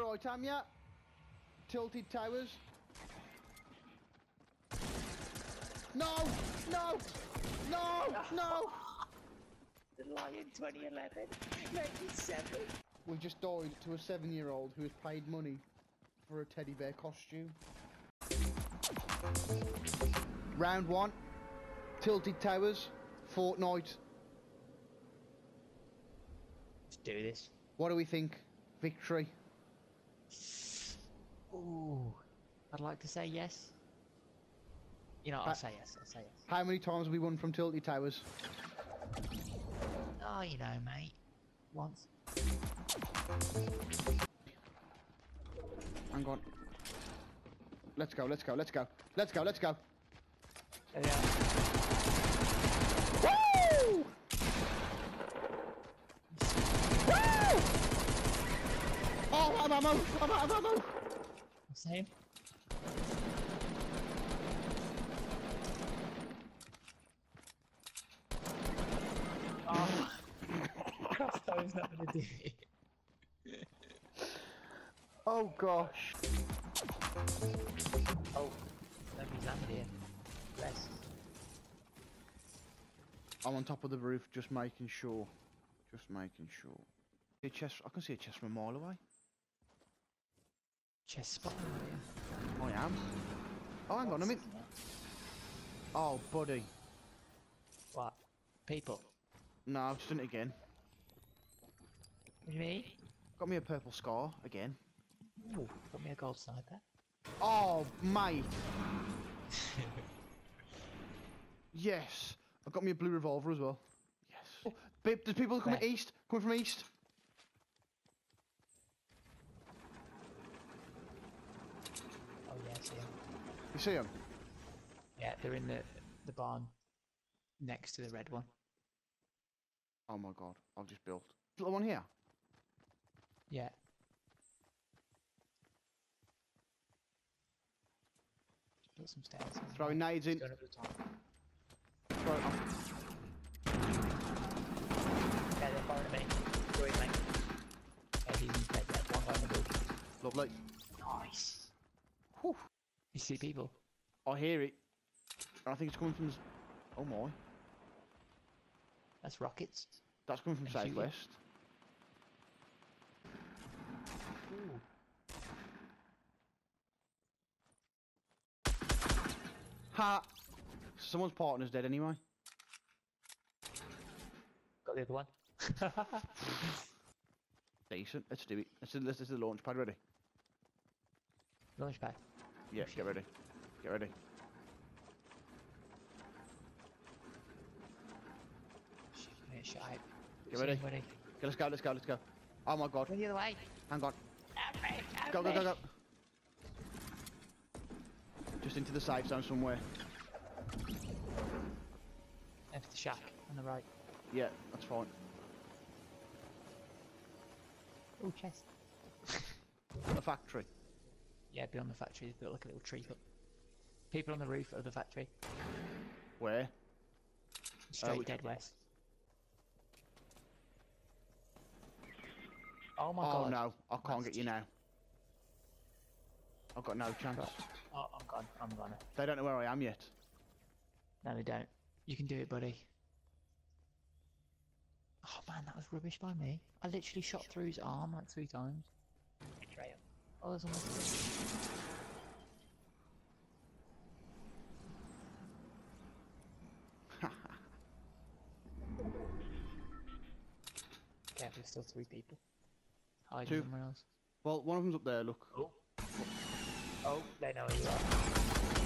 right, am ya? Tilted Towers. No! No! No! No! The Lion 2011, 97. We just died to a 7-year-old who has paid money for a teddy bear costume. Round 1. Tilted Towers. Fortnite. Let's do this. What do we think? Victory. Ooh, I'd like to say yes. You know, I'll say yes. I'll say yes. How many times have we won from Tilted Towers? Oh, you know, mate. Once. Hang on. Let's go, let's go, let's go. Let's go, let's go. There we are. Woo! Woo! Oh, I'm ammo! I'm out of ammo! Same. Oh, crossbow's not gonna do it. Oh gosh. Oh, nobody's landed here. Bless. I'm on top of the roof, just making sure. Just making sure. A chest. I can see a chest from a mile away. Chest spot. I am. Oh, hang on a minute. Oh, buddy. What? People? No, I've just done it again. What do you mean? Got me a purple scar again. Ooh, got me a gold sniper. Oh, mate. Yes. I got me a blue revolver as well. Yes. Oh, babe, there's people coming east. Coming from east. Oh yeah, I see 'em. You see them? Yeah, they're in the barn next to the red one. Oh my god. I've just built. Little one here. Yeah. Just built some stairs. Throwing nades in. Going over the top. Throw it on. Yeah, they're firing at me. Go in, mate. Yeah, he's dead. Yeah, one guy in the building. Lovely. Nice. Whew. You see people? I hear it. And I think it's coming from... Oh my. That's rockets. That's coming from They're shooting. southwest. Ooh. Ha! Someone's partner's dead anyway. Got the other one. Decent. Let's do it. Let's do the launch pad ready. Launch pad. Yeah, get ready. Get ready. Shit, I'm gonna get shot out. Get ready. Ready. Okay, let's go, let's go, let's go. Oh my god. Go the other way. Hang on. Help Go, me. go, go, go. Just into the safe zone somewhere. Left the shack on the right. Yeah, that's fine. Oh, chest. The factory. Yeah, beyond the factory, they built like a little tree hut. People on the roof of the factory. Where? Straight dead west. Oh my god. Oh no, I can't get you now. I've got no chance. Oh, I'm gone. I'm gone. They don't know where I am yet. No, they don't. You can do it, buddy. Oh man, that was rubbish by me. I literally shot through his arm like 3 times. Betrayal. Oh, there's almost. Okay, there's still 3 people. Hiding 2. somewhere else. Well, one of them's up there, look. Oh. Oh, they know where you are.